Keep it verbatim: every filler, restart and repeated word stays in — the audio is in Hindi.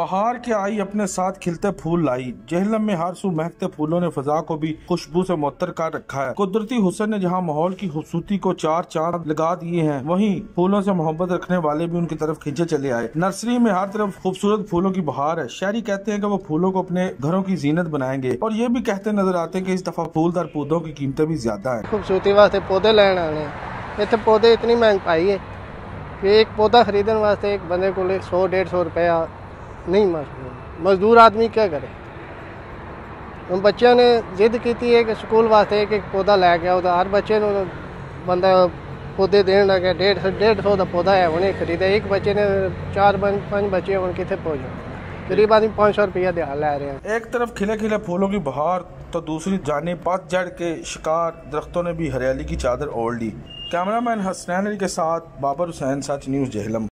बाहर के आई अपने साथ खिलते फूल लाई। जेहलम में हर सू महकते फूलों ने फजा को भी खुशबू से मुअत्तर कर रखा है। कुदरती हुस्न ने जहाँ माहौल की खूबसूरती को चार चांद लगा दिए हैं, वहीं फूलों से मोहब्बत रखने वाले भी उनकी तरफ खींचे चले आए। नर्सरी में हर तरफ खूबसूरत फूलों की बहार है। शहरी कहते हैं कि वो फूलों को अपने घरों की जीनत बनाएंगे, और ये भी कहते नजर आते हैं कि इस दफा फूलदार पौधों की कीमतें भी ज्यादा है। खूबसूरती वास्ते पौधे लैन आने, इतने पौधे इतनी महंगाई है कि एक पौधा खरीदने वास्ते एक बंदे को सौ डेढ़ सौ रुपया नहीं, मजदूर आदमी क्या करे। उन बच्चों ने जिद की है कि स्कूल वास्ते एक एक पौधा लैके आओ, तो हर बच्चे ने बंदा पौधे देने लगे। डेढ़ सौ डेढ़ सौ का पौधा है उन्हें खरीदा। एक बच्चे ने चार पाँच बच्चे उन कितने पहुँचे, गरीब आदमी पाँच सौ रुपया दिहा लै रहे हैं। एक तरफ खिले खिले फूलों की बहार, तो दूसरी जानिब पतझड़ के शिकार दरख्तों ने भी हरियाली की चादर ओढ़ ली। कैमरामैन हसनैन अली के साथ बाबर हुसैन, सच न्यूज़, जेहलम।